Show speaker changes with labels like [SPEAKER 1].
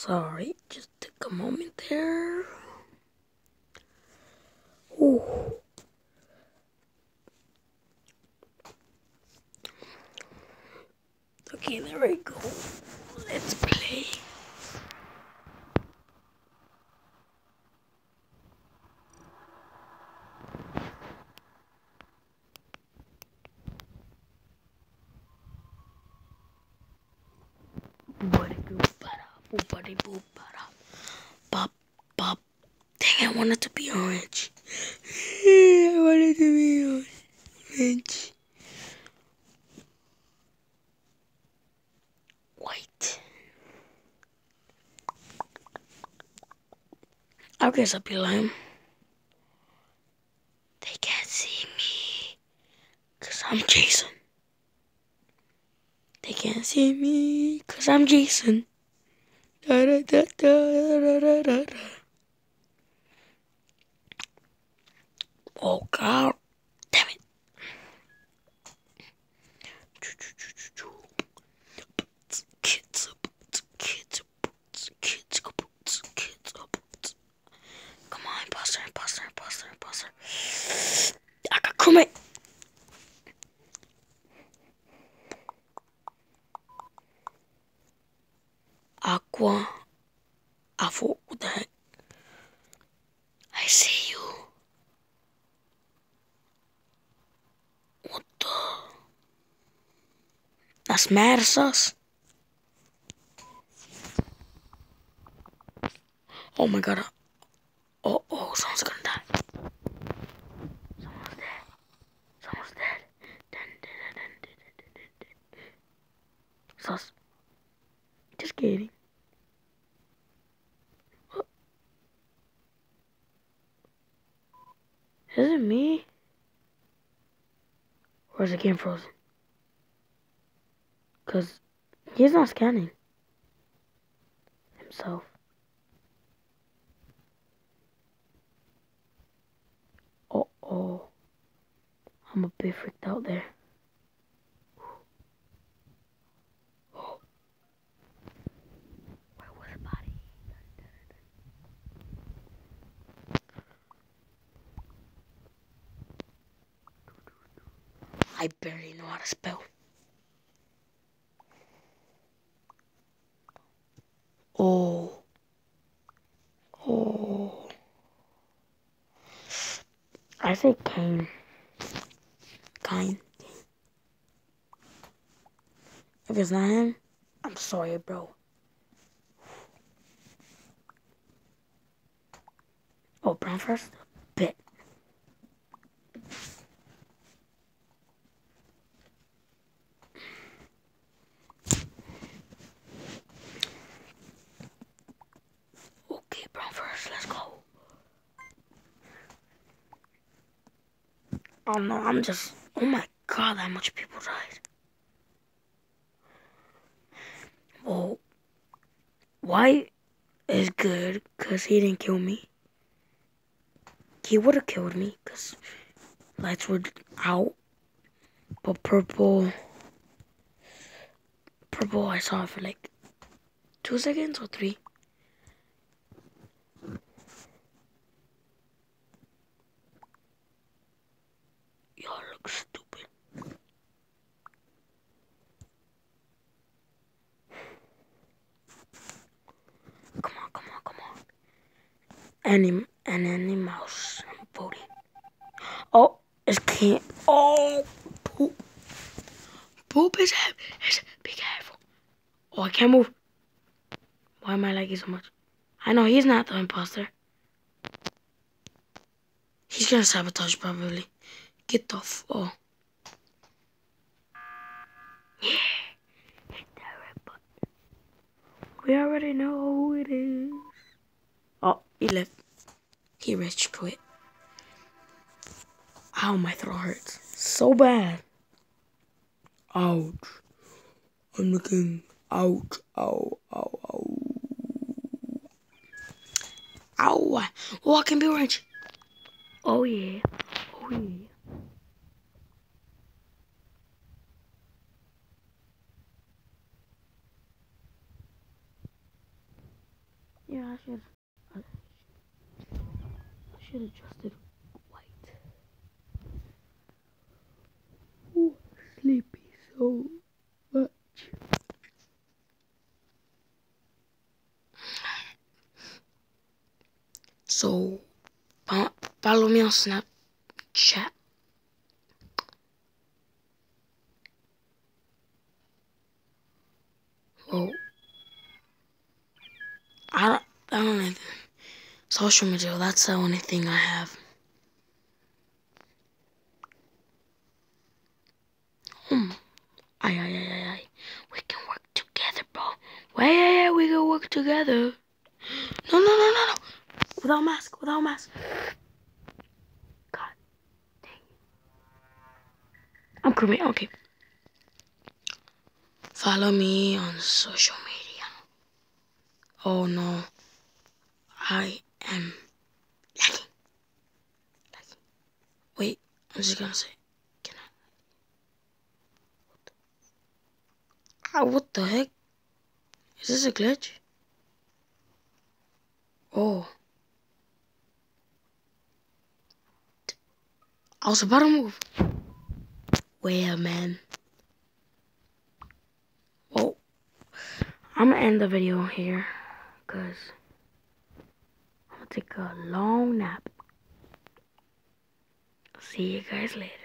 [SPEAKER 1] Sorry, just take a moment there. Ooh. Okay, there we go. Let's play. Pop, pop. Dang, I want it to be orange. I want it to be orange. White. I guess I'll be lame. They can't see me, 'cause I'm Jason. They can't see me, 'cause I'm Jason. Da, da, da, da, da, da, da, da. Oh, God. Damn it. Come on, imposter. Come Aqua. What the heck? I see you. What the? That's mad sus. Oh my god. Oh, someone's gonna die. Someone's dead. Sus. Just kidding. Is it me? Or is the game frozen? 'Cause he's not scanning himself. Oh. I'm a bit freaked out there. Oh. Where was the body? I barely know how to spell. Oh. I say Kane. Kine. If it's not him, I'm sorry, bro. Oh, brown first? Bet. Okay, brown first. Let's go. Oh no, oh my god, how much people died. Well, white is good, 'cause he didn't kill me. He would have killed me, 'cause lights were out. But purple, I saw it for like 2 seconds or 3. Y'all look stupid. Come on. Any mouse. I'm voting. Oh, it's can't. Oh, poop. Poop is big head. Oh, I can't move. Why am I lagging so much? I know he's not the imposter. He's gonna sabotage probably. Get the oh. Yeah. Hit that red button. We already know who it is. Oh, he left. He rage quit. Ow, my throat hurts. So bad. Ouch. I'm looking. Ouch. Ow. Ow. Oh, I can be orange. Oh, yeah. I should adjust it white. Ooh, sleepy so much. So, follow me on Snapchat. Well, I don't know. Social media, that's the only thing I have. Aye. We can work together, bro. Wait, we can work together. No. Without mask. God dang it. I'm crewmate, okay. Follow me on social media. Oh no. I am lagging. Wait, I'm just gonna say. Can I? What the heck? Is this a glitch? Oh. I was about to move. Well, man. Well, I'm gonna end the video here. Because I'm gonna take a long nap. See you guys later.